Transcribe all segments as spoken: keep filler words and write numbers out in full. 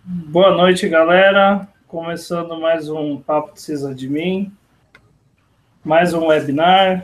Boa noite, galera. Começando mais um Papo Precisa de Mim, mais um webinar.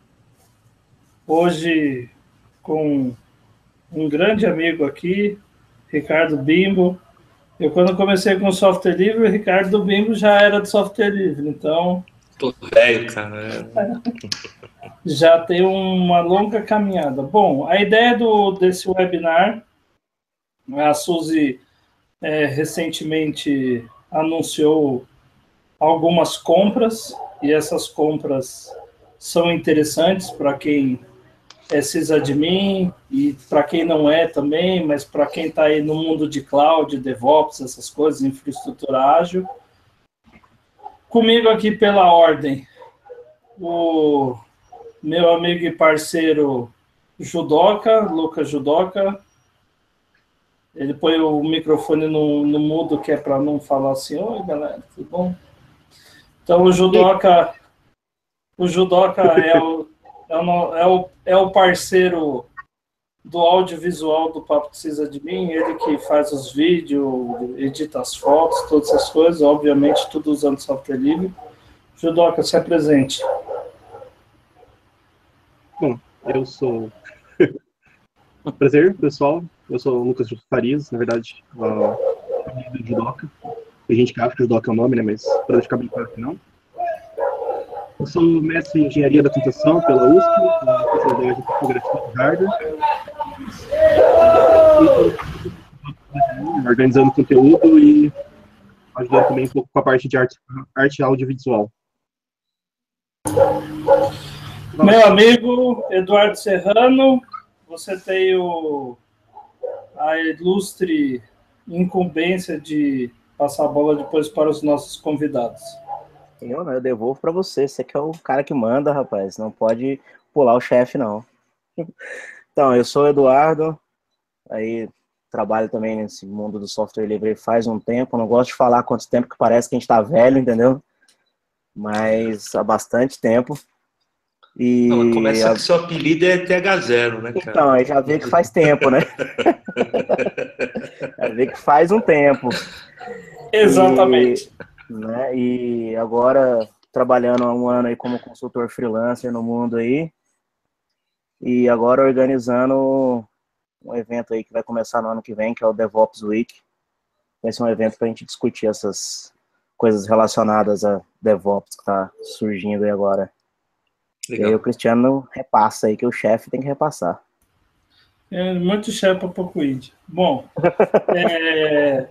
Hoje com um grande amigo aqui, Ricardo Bimbo. Eu, quando comecei com software livre, o Ricardo Bimbo já era de software livre, então... Tô velho, cara. Já tem uma longa caminhada. Bom, a ideia do, desse webinar, a Suzy é, recentemente anunciou algumas compras, e essas compras são interessantes para quem é sysadmin e para quem não é também, mas para quem está aí no mundo de cloud, DevOps, essas coisas, infraestrutura ágil. Comigo aqui pela ordem, o meu amigo e parceiro Judoca, Lucas Judoca. Ele põe o microfone no, no mudo, que é para não falar assim, oi galera, tudo bom? Então o Judoca, o Judoca é o, é o, é o, é o parceiro do audiovisual do Papo Precisa de Mim, ele que faz os vídeos, edita as fotos, todas essas coisas, obviamente tudo usando software livre. Judoca, se apresente. Bom, eu sou... Prazer, pessoal. Eu sou o Lucas Farias, na verdade, uh, do Judoca. Tem gente que acha que Judoca é o nome, né? Mas para ficar bem claro que não. Eu sou mestre em Engenharia da Computação pela U S P, na especialidade de Topografia de Hardware. E organizando conteúdo e ajudando também um pouco com a parte de arte, arte audiovisual. Nossa. Meu amigo Eduardo Serrano, você tem o, a ilustre incumbência de passar a bola depois para os nossos convidados. Eu não, eu devolvo para você. Você que é o cara que manda, rapaz. Não pode pular o chefe, não. Então, eu sou o Eduardo, aí trabalho também nesse mundo do software livre faz um tempo. Não gosto de falar quanto tempo, que parece que a gente tá velho, entendeu? Mas há bastante tempo. E não, começa a... que seu apelido é T H zero, né, cara? Então, aí já vê que faz tempo, né? Já vê que faz um tempo. Exatamente. E, né, e agora trabalhando há um ano aí como consultor freelancer no mundo aí. E agora organizando um evento aí que vai começar no ano que vem, que é o DevOps Week. Vai ser um evento para a gente discutir essas coisas relacionadas a DevOps que está surgindo aí agora. Legal. E aí o Cristiano repassa aí, que o chefe tem que repassar. É, muito chefe para pouco índio. Bom, é...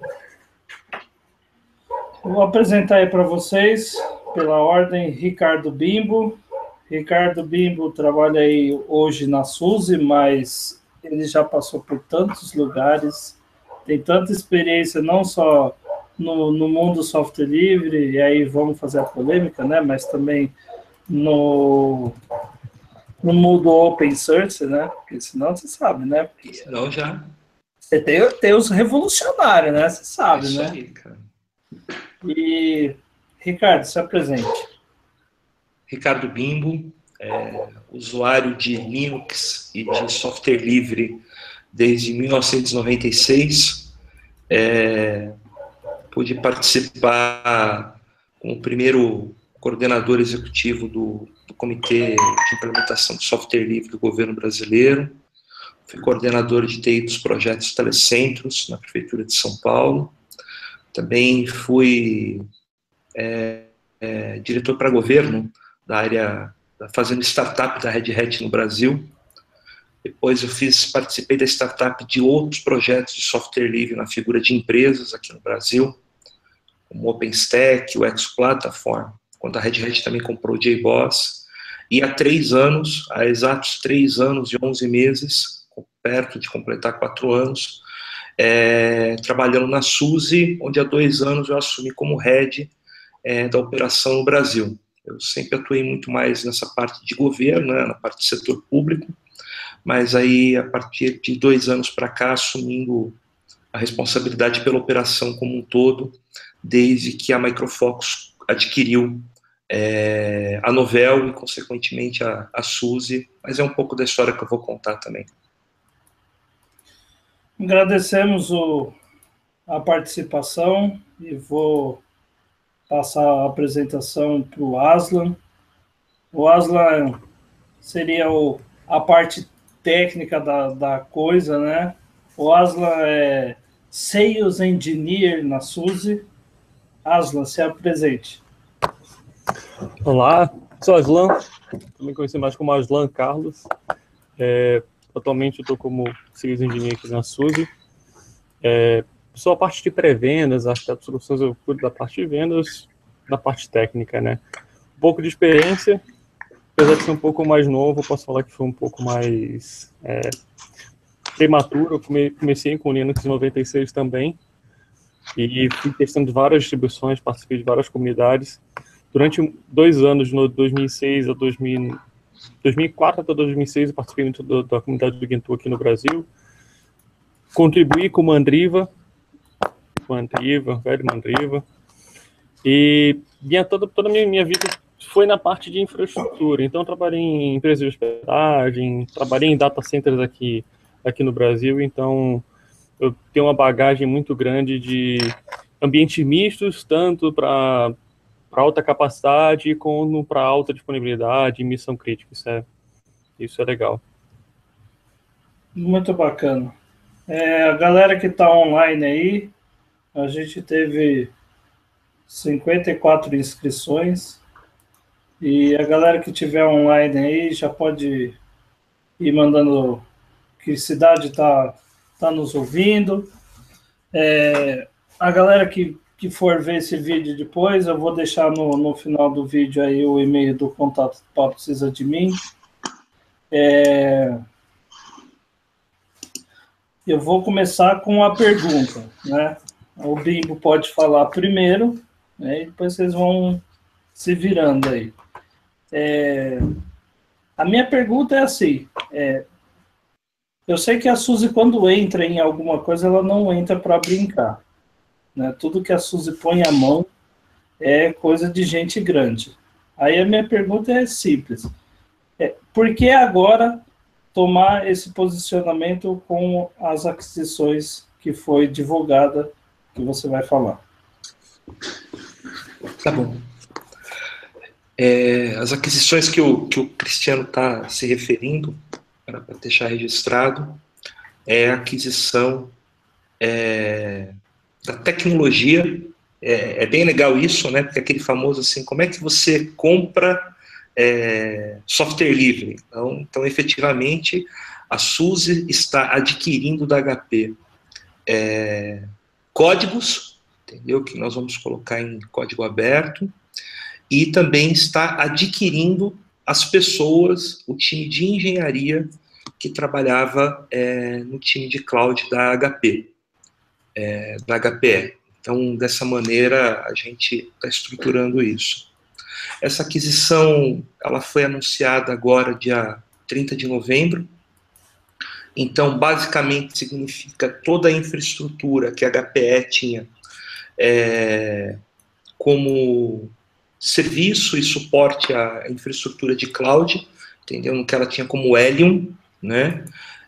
vou apresentar aí para vocês, pela ordem, Ricardo Bimbo. Ricardo Bimbo trabalha aí hoje na Suzy, mas ele já passou por tantos lugares, tem tanta experiência, não só no, no mundo software livre, e aí vamos fazer a polêmica, né? Mas também no, no mundo open source, né? Porque senão você sabe, né? Porque senão já... Você tem, tem os revolucionários, né? Você sabe, é isso né? Aí, cara. E, Ricardo, se apresente. Ricardo Bimbo, é, usuário de Linux e de software livre desde mil novecentos e noventa e seis. É, pude participar como primeiro coordenador executivo do, do Comitê de Implementação de Software Livre do governo brasileiro. Fui coordenador de T I dos projetos Telecentros na Prefeitura de São Paulo. Também fui é, é, diretor para governo da área, fazendo startup da Red Hat no Brasil. Depois eu fiz, participei da startup de outros projetos de software livre na figura de empresas aqui no Brasil, como o OpenStack, o X-Platform, quando a Red Hat também comprou o J B O S. E há três anos, há exatos três anos e onze meses, perto de completar quatro anos, é, trabalhando na Suzy, onde há dois anos eu assumi como head é, da operação no Brasil. Eu sempre atuei muito mais nessa parte de governo, né, na parte do setor público, mas aí, a partir de dois anos para cá, assumindo a responsabilidade pela operação como um todo, desde que a Micro Focus adquiriu é, a Novell e, consequentemente, a, a Suzy, mas é um pouco da história que eu vou contar também. Agradecemos o, a participação e vou passar a apresentação para o Aslan. O Aslan seria o, a parte técnica da, da coisa, né? O Aslan é Sales Engineer na SUSE. Aslan, se apresente. Olá, sou Aslan, também conhecido mais como Aslan Carlos. É, atualmente eu estou como Sales Engineer aqui na SUSE. É, sou a parte de pré-vendas, arquiteto de soluções, eu cuido da parte de vendas, da parte técnica, né? Um pouco de experiência, apesar de ser um pouco mais novo, eu posso falar que foi um pouco mais é, prematuro. Eu come, comecei com o Linux em noventa e seis também, e fui testando várias distribuições, participei de várias comunidades. Durante dois anos, de dois mil e seis a dois mil, dois mil e quatro até dois mil e seis, eu participei muito da, da comunidade do Gentoo aqui no Brasil. Contribuí com o Mandriva, Mandriva, velho Mandriva. E minha, toda, toda a minha, minha vida foi na parte de infraestrutura. Então, eu trabalhei em empresas de hospedagem, trabalhei em data centers aqui, aqui no Brasil. Então, eu tenho uma bagagem muito grande de ambientes mistos, tanto para alta capacidade como para alta disponibilidade e missão crítica. Isso é, isso é legal. Muito bacana. É, a galera que está online aí, a gente teve cinquenta e quatro inscrições, e a galera que tiver online aí já pode ir mandando que cidade está tá nos ouvindo. É, a galera que, que for ver esse vídeo depois, eu vou deixar no, no final do vídeo aí o e-mail do contato do Pau Precisa de Mim. É, eu vou começar com a pergunta, né? O Bimbo pode falar primeiro, né, e depois vocês vão se virando aí. É, a minha pergunta é assim, é, eu sei que a SUSE, quando entra em alguma coisa, ela não entra para brincar, né? Tudo que a SUSE põe a mão é coisa de gente grande. Aí a minha pergunta é simples. É, por que agora tomar esse posicionamento com as aquisições que foi divulgada, que você vai falar? Tá bom. É, as aquisições que o, que o Cristiano está se referindo, para deixar registrado, é a aquisição é, da tecnologia. É, é bem legal isso, né? Porque aquele famoso assim, como é que você compra é, software livre? Então, então, efetivamente, a SUSE está adquirindo da H P é, códigos, entendeu? Que nós vamos colocar em código aberto, e também está adquirindo as pessoas, o time de engenharia que trabalhava é, no time de cloud da H P, é, da H P E. Então, dessa maneira, a gente está estruturando isso. Essa aquisição, ela foi anunciada agora, dia trinta de novembro. Então, basicamente, significa toda a infraestrutura que a H P E tinha é, como serviço e suporte à infraestrutura de cloud, entendeu? No que ela tinha como Helium, né?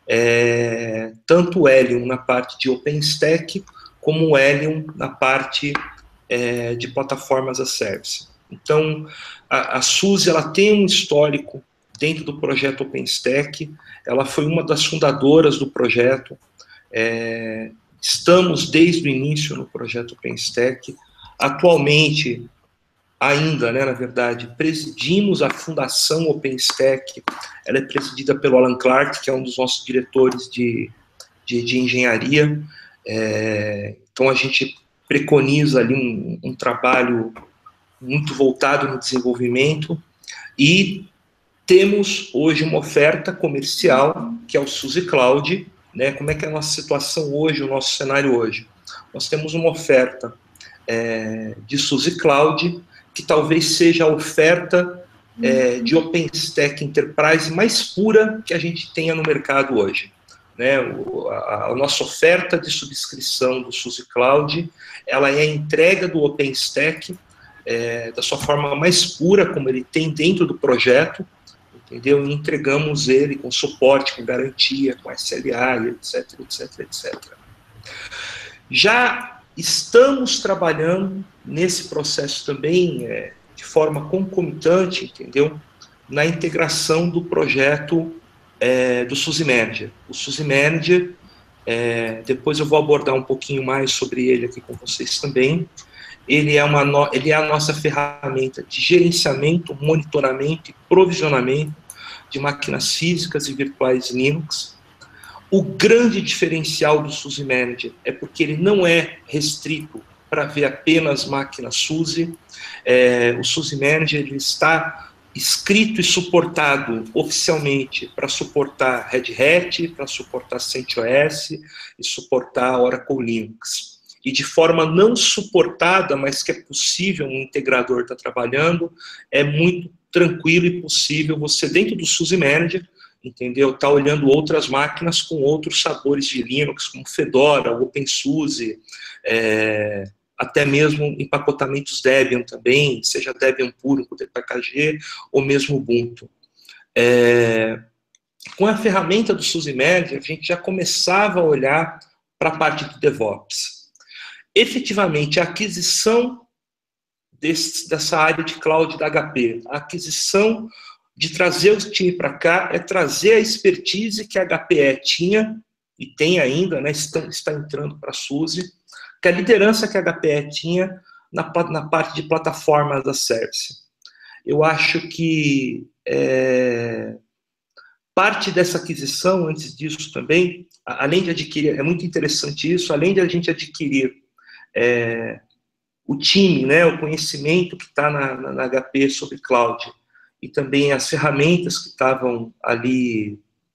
É, tanto o Helium na parte de OpenStack, como o Helium na parte é, de plataformas as a service. Então, a, a SUSE, ela tem um histórico dentro do projeto OpenStack, ela foi uma das fundadoras do projeto, é, estamos desde o início no projeto OpenStack, atualmente, ainda, né, na verdade, presidimos a Fundação OpenStack, ela é presidida pelo Alan Clark, que é um dos nossos diretores de, de, de engenharia, é, então a gente preconiza ali um, um trabalho muito voltado no desenvolvimento, e temos hoje uma oferta comercial, que é o SUSE Cloud, né, como é que é a nossa situação hoje, o nosso cenário hoje? Nós temos uma oferta é, de SUSE Cloud, que talvez seja a oferta é, de OpenStack Enterprise mais pura que a gente tenha no mercado hoje. Né? O, a, a nossa oferta de subscrição do SUSE Cloud, ela é a entrega do OpenStack é, da sua forma mais pura, como ele tem dentro do projeto, entendeu? E entregamos ele com suporte, com garantia, com S L A, etc, etc, etcétera. Já estamos trabalhando nesse processo também, é, de forma concomitante, entendeu? Na integração do projeto é, do Suzy Manager. O Suzy Manager, é, depois eu vou abordar um pouquinho mais sobre ele aqui com vocês também. Ele é, uma no, ele é a nossa ferramenta de gerenciamento, monitoramento e provisionamento de máquinas físicas e virtuais Linux. O grande diferencial do Suzy Manager é porque ele não é restrito para ver apenas máquinas SUSE. É, o Suzy Manager ele está escrito e suportado oficialmente para suportar Red Hat, para suportar CentOS e suportar Oracle Linux. E de forma não suportada, mas que é possível, um integrador está trabalhando, é muito tranquilo e possível você, dentro do Suzy Manager, entendeu? Tá olhando outras máquinas com outros sabores de Linux, como Fedora, OpenSUSE, é, até mesmo empacotamentos Debian também, seja Debian puro com D P K G ou mesmo Ubuntu. É, com a ferramenta do Suzy Manager, a gente já começava a olhar para a parte do DevOps. Efetivamente, a aquisição desse, dessa área de cloud da H P, a aquisição de trazer o time para cá, é trazer a expertise que a H P E tinha, e tem ainda, né, está, está entrando para a SUSE, que a liderança que a H P E tinha na, na parte de plataformas da service. Eu acho que é, parte dessa aquisição, antes disso também, além de adquirir, é muito interessante isso, além de a gente adquirir é, o time, né, o conhecimento que está na, na, na H P sobre cloud, e também as ferramentas que estavam ali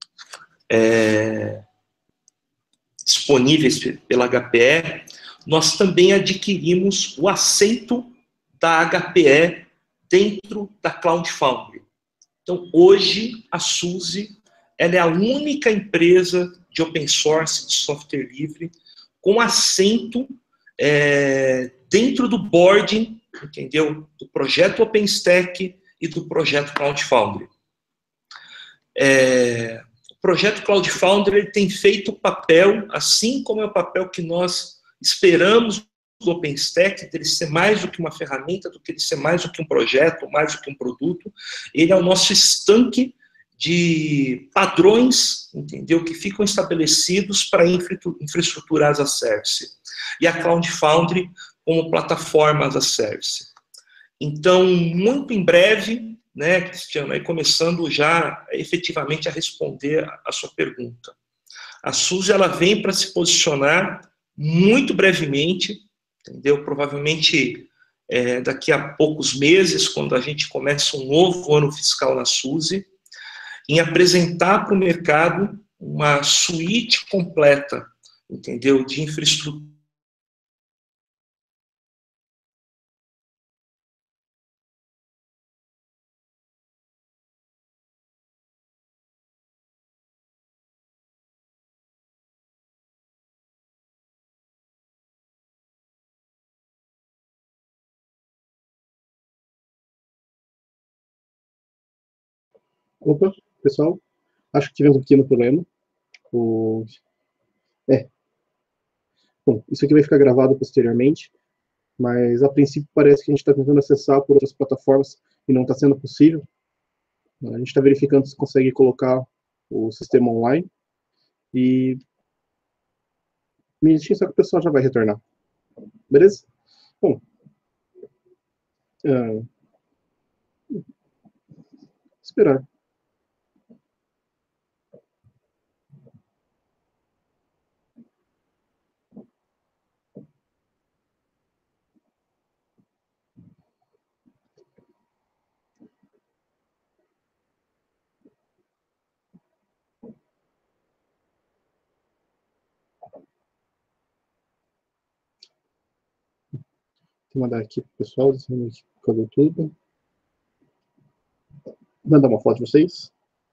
é, disponíveis pela H P E, nós também adquirimos o assento da H P E dentro da Cloud Foundry. Então, hoje, a SUSE ela é a única empresa de open source, de software livre, com assento é, dentro do board, entendeu? Do projeto OpenStack e do projeto Cloud Foundry. É, o projeto Cloud Foundry ele tem feito o papel, assim como é o papel que nós esperamos do OpenStack, dele ser mais do que uma ferramenta, do que ele ser mais do que um projeto, mais do que um produto. Ele é o nosso estanque de padrões, entendeu? Que ficam estabelecidos para infraestrutura as a service. E a Cloud Foundry como plataforma as a service. Então, muito em breve, né, Cristiano, aí começando já efetivamente a responder a sua pergunta. A SUSE ela vem para se posicionar muito brevemente, entendeu? Provavelmente é, daqui a poucos meses, quando a gente começa um novo ano fiscal na SUSE, em apresentar para o mercado uma suíte completa, entendeu? De infraestrutura. Opa, pessoal, acho que tivemos um pequeno problema. O... É. Bom, isso aqui vai ficar gravado posteriormente, mas a princípio parece que a gente está tentando acessar por outras plataformas e não está sendo possível. A gente está verificando se consegue colocar o sistema online e me minutinho só que o pessoal já vai retornar. Beleza? Bom, uh... esperar. Vou mandar aqui pro pessoal, dizendo que cadê tudo. Mandar uma foto de vocês.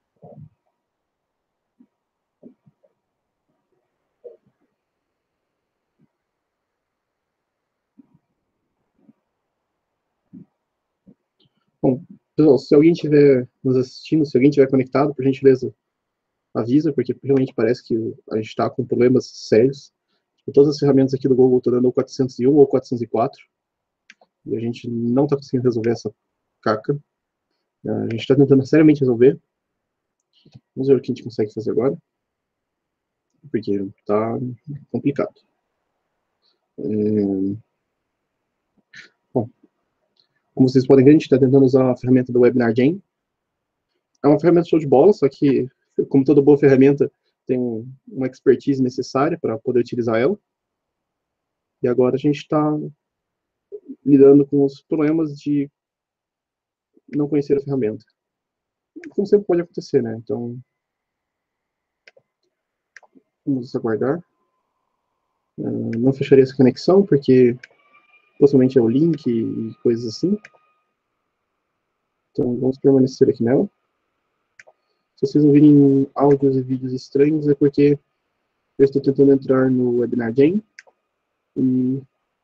Bom, pessoal, se alguém estiver nos assistindo, se alguém estiver conectado, por gentileza, avisa, porque realmente parece que a gente está com problemas sérios E todas as ferramentas aqui do Google estão dando ou quatrocentos e um ou quatrocentos e quatro. E a gente não está conseguindo resolver essa caca. A gente está tentando seriamente resolver. Vamos ver o que a gente consegue fazer agora. Porque está complicado. É... Bom, como vocês podem ver, a gente está tentando usar a ferramenta do Webinar Jam. É uma ferramenta show de bola, só que, como toda boa ferramenta, tem uma expertise necessária para poder utilizar ela. E agora a gente está lidando com os problemas de não conhecer a ferramenta. Como sempre pode acontecer, né? Então, vamos aguardar. Uh, não fecharia essa conexão, porque possivelmente é o link e coisas assim. Então, vamos permanecer aqui nela. Se vocês ouvirem áudios e vídeos estranhos, é porque eu estou tentando entrar no Webinar Jam. E...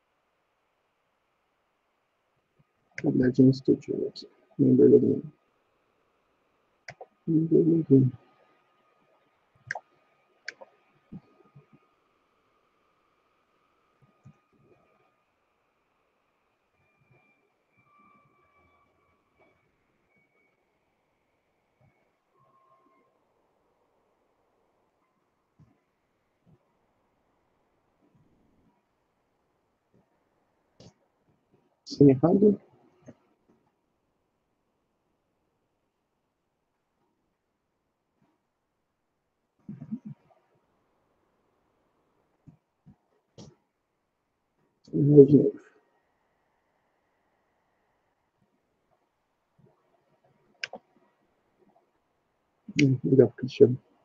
Webinar Jam Studio aqui. Member login. Member login. Sem errado. Sem errado de novo. Hum, legal, Cristiano.